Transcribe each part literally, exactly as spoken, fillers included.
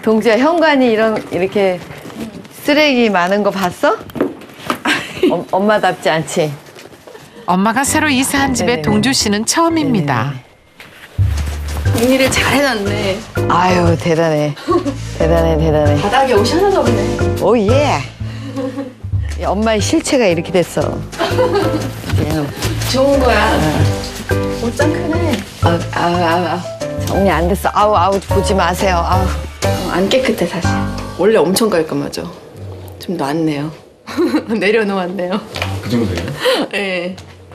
동주야, 현관이 이런 이렇게 쓰레기 많은 거 봤어? 어, 엄마답지 않지? 엄마가 새로 이사한 집에 네네네. 동주 씨는 처음입니다. 정리를 잘 해놨네. 아유, 대단해. 대단해, 대단해. 바닥에 옷이 하나도 없네. 오, 예. 엄마의 실체가 이렇게 됐어. 그냥, 좋은 거야. 옷장 크네. 아, 아, 아, 아. 정리 안 됐어. 아우, 아우, 보지 마세요. 아우. 어, 안 깨끗해 사실. 원래 엄청 깔끔하죠. 좀 놨네요. 내려놓았네요. 그 정도예요? 네.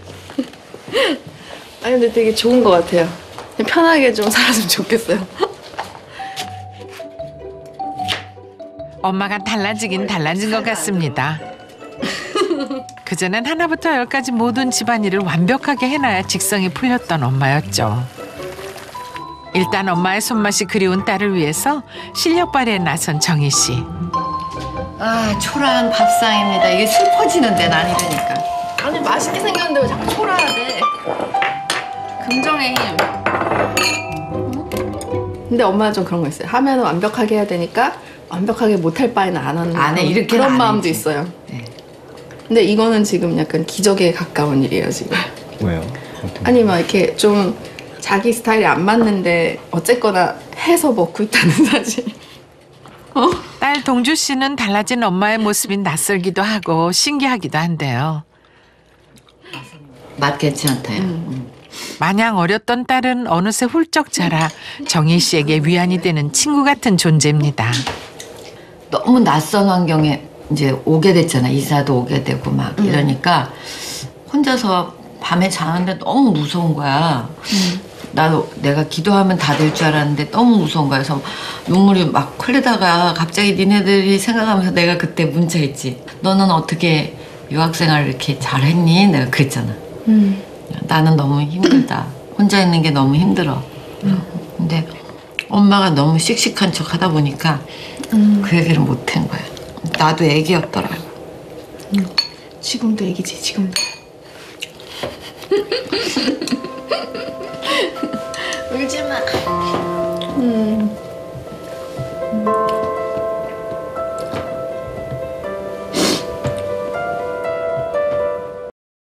아니 근데 되게 좋은 것 같아요. 그냥 편하게 좀 살았으면 좋겠어요. 엄마가 달라지긴 달라진 것 같습니다. 그전엔 하나부터 열까지 모든 집안일을 완벽하게 해놔야 직성이 풀렸던 엄마였죠. 일단 엄마의 손맛이 그리운 딸을 위해서 실력 발휘에 나선 정희 씨. 아, 초라한 밥상입니다. 이게 슬퍼지는데, 난 이러니까. 아니 맛있게 생겼는데 왜 자꾸 초라해야 돼? 긍정의 힘. 응? 근데 엄마는 좀 그런 거 있어요. 하면은 완벽하게 해야 되니까 완벽하게 못할 바에는 안 하는 안 해, 그런- 이렇게는 그런 안 마음도 해야지. 있어요. 네. 근데 이거는 지금 약간 기적에 가까운 일이에요 지금. 왜요? 어떤 아니 막 이렇게 좀 자기 스타일이 안 맞는데 어쨌거나 해서 먹고 있다는 사실. 어? 딸 동주 씨는 달라진 엄마의 모습이 낯설기도 하고 신기하기도 한데요. 맛 괜찮대요. 음. 마냥 어렸던 딸은 어느새 훌쩍 자라 정희 씨에게 위안이 되는 친구 같은 존재입니다. 너무 낯선 환경에 이제 오게 됐잖아. 이사도 오게 되고 막 음. 이러니까 혼자서 밤에 자는데 너무 무서운 거야. 나도 내가 기도하면 다 될 줄 알았는데 너무 무서운 거야. 그래서 눈물이 막 흘리다가 갑자기 니네들이 생각하면서 내가 그때 문자했지. 너는 어떻게 유학생활을 이렇게 잘했니? 내가 그랬잖아. 음. 나는 너무 힘들다. 혼자 있는 게 너무 힘들어. 근데 엄마가 너무 씩씩한 척 하다 보니까 그 얘기를 못 한 거야. 나도 애기였더라고. 지금도 애기지 지금도. 울지 마. 음.